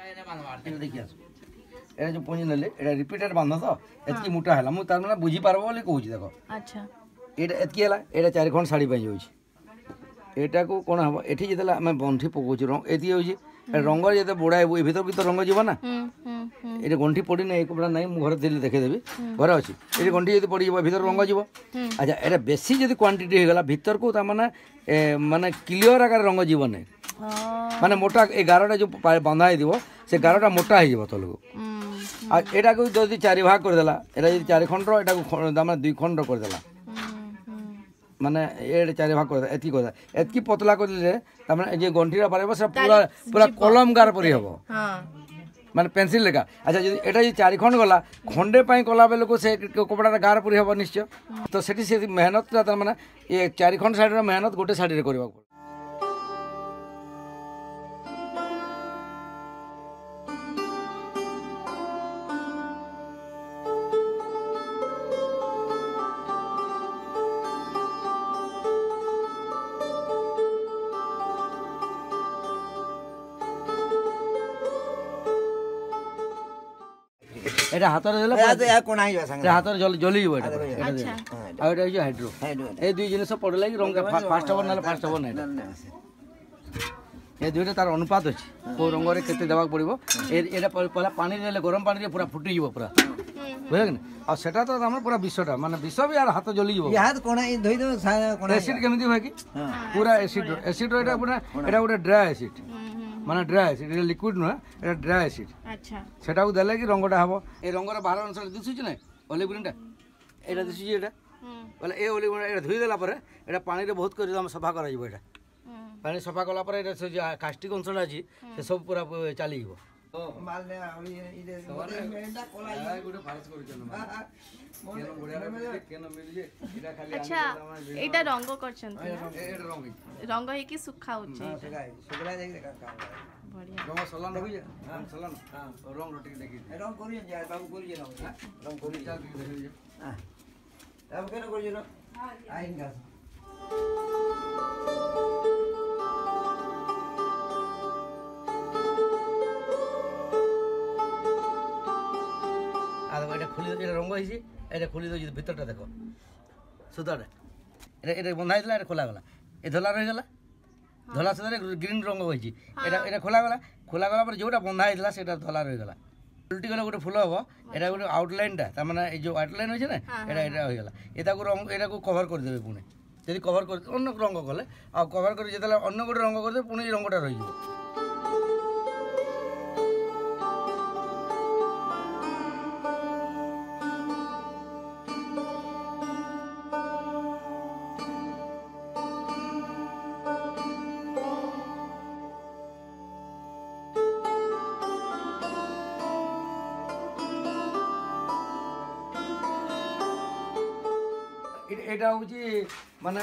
এটা দেখি আস এটা যে পুঁজি নেলে এটা রিপিটেড বান্ধ তো এতকি মোটা হলা মু তার মানে বুঝি পারবো বলে কହୁଛି দেখো আচ্ছা এটা এতকি হলা এটা 4 খন্ড শাড়ি পাই যাଉଛି এটাকু কোন হবো এটি যেতলা আমি গণ্ঠি পকাউছি রং এতি হଉଛି রঙ যেতে বড়াইবু এ ভিতর ভিতর রঙ যাব না এটা গণ্ঠি পড়ি না এই কপড়া নাই মু ঘরে দিলে দেখে দেবি ঘরে আছে এই গণ্ঠি যদি পড়ি যাব ভিতর রঙ যাব আচ্ছা এটা বেশি যদি কোয়ান্টিটি হয়ে গলা ভিতর কো তা মানে ক্লিয়ার আকার রঙ যাব না মানে মোটা এই গারটা যে বাঁধাই দিব সে গারটা মোটা হয়ে যাব তলকু আর এটাকে যদি 4 ভাগ করে দেলা এটা যদি 4 খন্ড এটাকে মানে 2 খন্ড করে দেলা মানে এটা 4 ভাগ করে এতকি করে এতকি পতলা করে দিলে তার মানে যে গণ্ঠিটা পারবে সেটা পুরা পুরা কলম গার পরি হবো মানে পেন্সিল লেখা আচ্ছা যদি এটা যদি 4 খন্ড গলা খন্ডে পাই কলা বেলকু সে কপড়াটা গার পরি হবো নিশ্চয় তো সেটি সে মেহনতটা তার মানে এই 4 খন্ড শাড়ির মেহনত গোটে শাড়িরে করিবা এটা হাতরে দিলে কোন আইবা সাঙ্গে হাতরে জ্বলি যাব এটা আচ্ছা আর এটা হইছে হাইড্রো এই দুই জিনিস পড়ে লাগি রং ফাস্ট হবো নালে ফাস্ট হবো না এই দুইটা তার অনুপাত আছে কোন রঙরে কেতে দেওয়া পড়িব এটা পহলা পানি দিলে গরম পানি দিয়ে পুরা ফুটি যাব পুরা বুঝলে না আর সেটা তো আমার পুরা বিশ্বটা মানে বিশ্ব বি আর হাত জ্বলি যাব হাত কোন ধই দেব কোন অ্যাসিড কেমিতি হয় কি পুরা অ্যাসিড এটা পুরা এটা ଗୋଟେ ড্রাই অ্যাসিড মানে ড্রাই অ্যাসিড এটা লিকুইড নয় এটা ড্রাই অ্যাসিড আচ্ছা সেটাও দেলে কি রঙটা হবো এই রঙর বাহার অংশটা দিশুছি না অলিভ গ্রিনটা এটা দিশুছি এটা বলে এই অলিভ গ্রিন এটা ধুই দেলা পরে এটা পানিরে বহুত করে আমি সফা করা যাব এটা পানি সফা কলা পরে এটা যে কাস্টিক অংশটা আছে সে সব পুরা চালি যাব আচ্ছা এটা রঙ করছেন রঙ হইকি শুখা হচ্ছে রঙ সলান হই যা সলান রঙ রটি দেখি রঙ করি যা বাবু করি রঙ রঙ করি যা দেখি যা তব কেন করি রঙ আইন গাছ আর এটা খুলি এটা রঙ হইছে এটা খুলি দই ভিতরটা দেখো সুতাটা এটা বন্ধাই দিলা এটা খোলা গলা এ ধলা রই গলা ধলা সুতারে গ্রিন রঙ হইছে এটা খোলা গলা পরে যেটা বন্ধা হইতলা সেটা ধলা রই গলা উল্টি গলা গোটে ফুল হবো এটা গোটে আউটলাইনটা তার মানে এই যে আউটলাইন হয়েছে না এটা হয়ে গলা এটাকে রঙ এটাকে কভার করে দেবে পুনে যদি কভার করে অন্য রঙ কলে আর কভার করে যেতে অন্য গোটে রঙ করে দেবে পুনে এই রঙটা রয়ে যাব এটা হচ্ছে মানে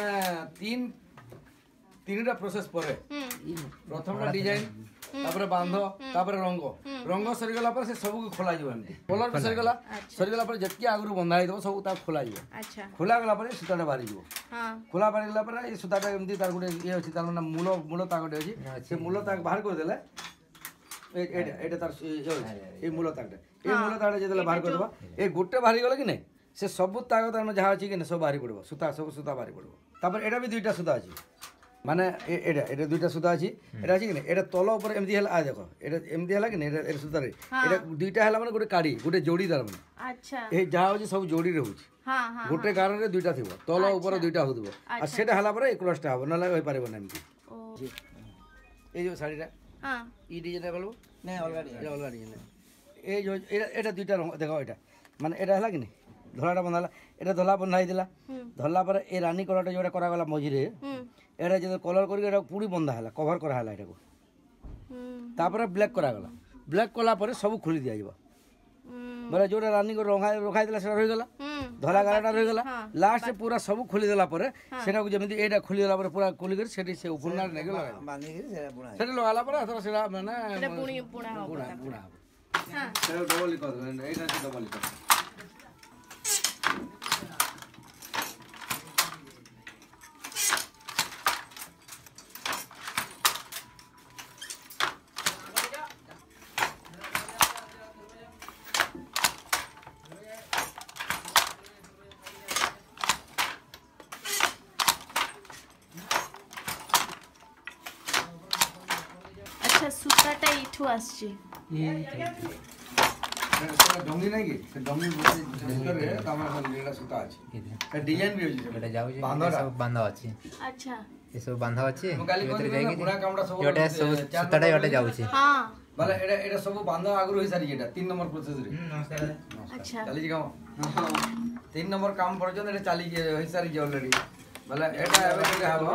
তিনটা প্রসেস পরে প্রথমটা ডিজাইন তারপরে বাঁধ তারপরে রঙ সরিগলা পরে সে সবু খোলা যাব এমনি কলর भी সরিগলা পরে যেতকি আগরু বন্ধা হইতব সবু তা খোলা যাব আচ্ছা খোলা গলা পরে সুতাটা বাহারি যাব খোলা বাহারি গলা পরে এই সুতাটা এমনি তার গোটে ইয়ে আছে তার মানে মূল তাকটে আছে সে মূল তাক বাহার করে দেলে এটা তার এই মূল তাকটা যেতলে বাহার করে দেবা এই গোটে বাহারি গলে কি নাই সে সবু তাক তার যা আছে কি না সব বাহারি পড়ব সুতা সব সুতা বাহারি পড়ব তারপর এটা বি দুইটা সুতা আছে মানে এটা দুইটা সুতা আছে এটা আছে কি না এটা তল উপরে এমতি হলা দেখো এটা এমতি হলা কি না এটা সুতারে এটা দুইটা হলা মানে গোটে কাড়ি গোটে যোড়ি তার মানে আচ্ছা এই যা আছে সব যোড়ি রହୁଛି গোটে গাରରେ দুইটা থিব তল উপরে দুইটা হউতব আর সেটা হলা পরে এই ক্রসটা হবে নলে হই পারিব না এমতি এই যে শাড়িটা ই ডিজাইনটা বলবো না অলগা ডিজাইন এই যে এটা দুইটা রং দেখো এটা মানে এটা হলা কি না ধলাটা বন্ধালা এটা ধলা বন্ধাই দিলা ধরলা পরে এই রানী কলরটা যেটা করা গলা মঝিরে এটা যে কলর করি এটা পুরি বন্ধা হলা কভার করা হলা এটাকে তারপরে ব্ল্যাক করা গলা ব্ল্যাক কলা পরে সব খুলি দিয়া যাব বলে যেটা রানী করে রখাই দিলা সেটা রয়ে গলা ধলা গালাটা রয়ে গলা লাস্ট পুরা সব খুলি দেলা পরে সেটাকে যেমনি এইটা খুলি দেলা পরে পুরা খুলি করে সেটি সে উপরনার নেগে লাগাই সেটা লাগালা পরে আসলে সেটা মানে পুরা হবে হ্যাঁ সেটা ডবল কর এইটা ডবল কর କଲରଟା ଏଇଠୁ ଆସିଛି। ଡଙ୍ଗି ନାଇଁ କି ସେ ଡଙ୍ଗି ଭିତରେ ତମର ଲେଡା ସୁତା ଅଛି ଏ ଡିଜାଇନ ବି ଅଛି ଏଟା ଯାଉଛି ସବୁ ବାନ୍ଧ ଅଛି। ଆଚ୍ଛା ଏ ସବୁ ବାନ୍ଧ ଅଛି ମୁଁ କାଲି ଭିତରେ କହିଲି ଯାଇକି ପୁରା କାମଟା ସବୁ ଏଟା ସବୁ ସୁତାଟା ଏଟା ଯାଉଛି। ହଁ ମାନେ ଏଟା ସବୁ ବାନ୍ଧ ଆଗରୁ ହେଇ ସାରିଛି ଏଟା 3 ନମ୍ବର ପ୍ରୋସେସ ରେ ଆଚ୍ଛା ଚାଲିଛି କାମ 3 ନମ୍ବର କାମ ପର୍ଯ୍ୟନ୍ତ ଏଟା ଚାଲିଛି ହେଇ ସାରିଛି ଅଲରେଡି ମାନେ ଏଟା ଏବେ ଟିକେ ହବ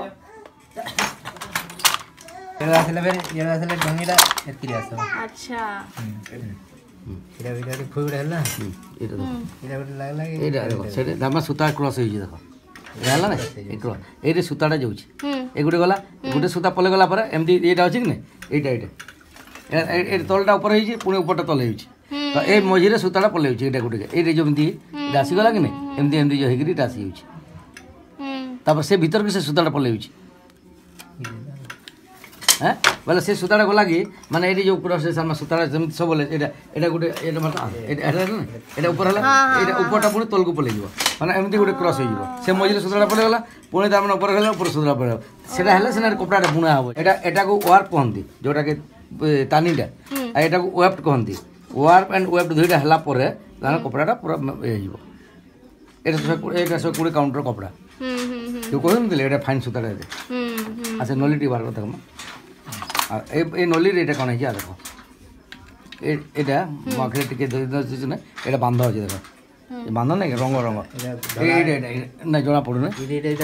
ଏଟା ଆସିଲେ ଡଙ୍ଗିଟା ଏତିକି ଆସିବ। ଆଚ୍ଛା ଏଟା ଭିତରେ ଫୁଇଡ ହେଲା ଏଟା ଗୋଟେ ଲାଗଲା କି ଏଇଟା ଦେଖ ସେଟା ଦାମା ସୁତା କ୍ରସ ହେଇଛି ଦେଖ ଏଇଟା ହେଲା ନା ଏଇରେ ସୁତାଟା ଯାଉଛି ଏ ଗୋଟେ ଗଲା ଗୋଟେ ସୁତା ପଲେ ଗଲା ପରେ ଏମିତି ଏଇଟା ଅଛି କି ନା ଏଇଟା ଏଇଟା ତଳଟା ଉପରେ ହେଇଛି ପୁଣି ଉପରଟା ତଳେ ହେଇଛି ତ ଏ ମଝିରେ ସୁତାଟା ପଲେ ହେଉଛି ଏଇଟା ଗୋଟେ ଏଇଟା ଯେମିତି ଏଇଟା ଆସିଗଲା କି ନା ଏମିତି ଏମିତି ହେଇକିରି ଏଇଟା ଆସିଯାଉଛି ତାପରେ ସେ ଭିତରକୁ ସେ ସୁତାଟା ପଲେ ହେଉଛି হ্যাঁ বলে সে সুতাটা গলা কি মানে এটি যে উপর সে সামনে সুতাটা যেমন সব বলে এটা এটা গোটে এটা মানে এটা উপর হলা এটা উপরটা পুরো তলকু পলাই যাব মানে এমতি গোটে ক্রস হয়ে যাব সে মঝিরে সুতাটা পলাই গলা পুଣି তার মানে উপর গলা উপর সুতাটা পলাই সেটা হলে সেটা কপড়াটা বুଣା হব এটা এটাকে ওয়ার্প কহନ୍ତି जोटाকে তানিটা আর এটাকে ওয়েফট কহନ୍ତି ওয়ার্প এন্ড ওয়েফট দুইটা হলা পরে তাহলে কপড়াটা পুরো হয়ে যাব এটা সব কোড়ি কাউন্টার কপড়া जो कहते এটা ফাইন সুতাটা দে আচ্ছা নলিটি বার কথা আর এই নলির এটা কোন হয়েছে দেখো এটা মাখলে টিকে না এটা বান্ধ আছে দেখো বান্ধ নাই রঙ রঙ না জনা পড়ু না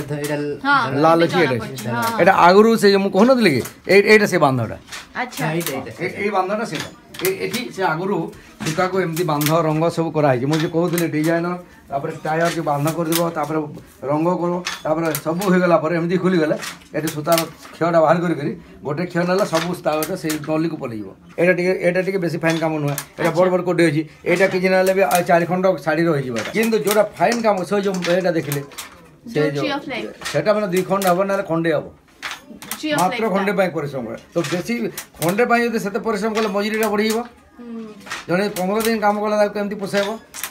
লাল আছে এটা আগরু সে মু কহনଥିଲି কি এইটা সে বান্ধটা আচ্ছা এই বান্ধটা সেটা এটি সে আগরু সুতাকে এমতি বান্ধ রঙ সব করা হয়েছে মু যে কହୁଥିଲି ডিজাইনর তারপরে টায়ার যে বান্ধ କରିଦେବ তারপরে রঙ করব তারপরে সবু হয়ে গলা পরে এমতি খুলি গলে এটি সুতার ক্ষয়টা বাহার করি গোটে ক্ষয় নেলা সবু তারটা সেই নলিକୁ পলাইব এটা টিকে বেশি ফাইন কাম নুহে এটা বড় বড় কোডে হয়েছি এটা কিছু না হলে বি 4 খন্ড শাড়ি রহিଯିବ কিন্তু যেটা ফাইন কাম সে যে এটা দেখিলে সে সেটা মানে 2 খন্ড হব না খন্ডে হব মাত্র খন্ডে পাই পরিশ্রম করে তো বেশি খন্ডে পাই যদি সেতে পরিশ্রম কলে মজুরিটা বড়িব জনে 15 দিন কাম কলে তাকে কেমতি পোষাইব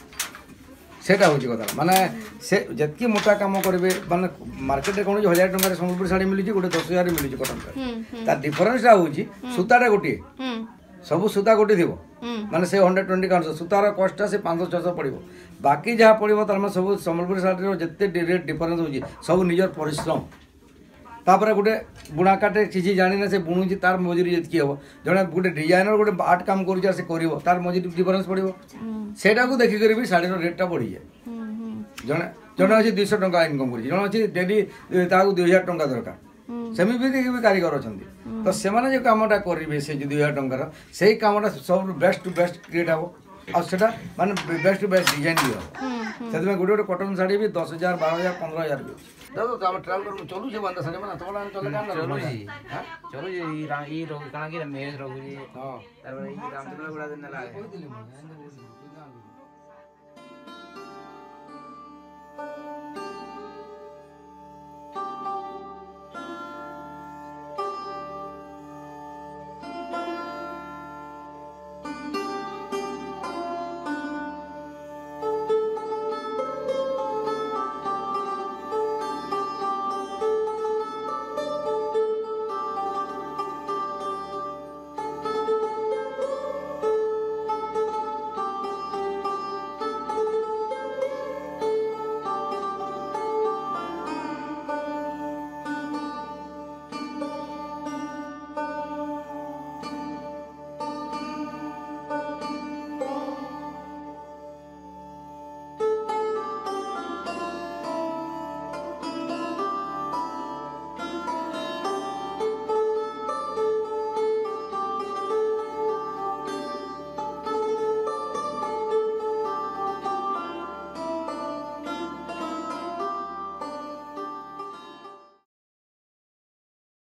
সেটা হচ্ছে কথা মানে সে যেতকি মোটা কাম করবে মানে মার্কেটে কোন 1000 টাকার সম্বলপুর শাড়ি মিলুଛି গোটে 10000 মিলুଛି কটন তার ডিফরেন্সটা হচ্ছে সুতাটা গোটিয়ে ସବୁ ସୁତା ଗୋଟି ଥିବ ମାନେ ସେ 120 କାଉଣ୍ଟ ସୁତାର କଷ୍ଟଟା ସେ 500-600 ପଡ଼ିବ ବାକି ଯାହା ପଡ଼ିବ ତାର ମାନେ ସବୁ ସମ୍ବଲପୁରୀ ଶାଢ଼ୀର ଯେତେ ରେଟ୍ ଡିଫରେନ୍ସ ହେଉଛି ସବୁ ନିଜର ପରିଶ୍ରମ ତାପରେ ଗୋଟେ ବୁଣାକାଟେ କିଛି ଜାଣିନେ ସେ ବୁଣୁଛି ତାର ମଜୁରୀ ଯେତିକି ହେବ ଜଣେ ଗୋଟେ ଡିଜାଇନର ଗୋଟେ ଆର୍ଟ କାମ କରୁଛି ସେ କରିବ ତାର ମଜୁରୀ ଡିଫରେନ୍ସ ପଡ଼ିବ ସେଇଟାକୁ ଦେଖିକରି ବି ଶାଢ଼ୀର ରେଟ୍ଟା ବଢ଼ିଯାଏ ଜଣେ ଜଣେ ଅଛି 200 ଟଙ୍କା ଇନକମ୍ କରୁଛି ଜଣେ ଅଛି ଡେଲି ତାକୁ 2000 ଟଙ୍କା ଦରକାର ସେମିତି ବି କାରିଗର ଅଛନ୍ତି ତ ସେମାନେ ଯେଉଁ କାମଟା କରିବେ ସେ ଯେଉଁ 2000 ଟଙ୍କାର ସେଇ କାମଟା ସବୁଠୁ ବେଷ୍ଟ ଟୁ ବେଷ୍ଟ କ୍ରିଏଟ୍ ହେବ ଆଉ ସେଟା ମାନେ ବେଷ୍ଟ ଟୁ ବେଷ୍ଟ ଡିଜାଇନ୍ ବି ହେବ ସେଥିପାଇଁ ଗୋଟେ ଗୋଟେ କଟନ୍ ଶାଢ଼ୀ ବି 10,000 12,000 15,000 ବି दादा तो हम ट्रैवल कर चलू छे बंदा सारे माने तोला चले काम ना चलू जी हां चलू जी ई रोग काना की मेज रोग जी हां तार ई काम तो गुडा दिन लागे कोई दिली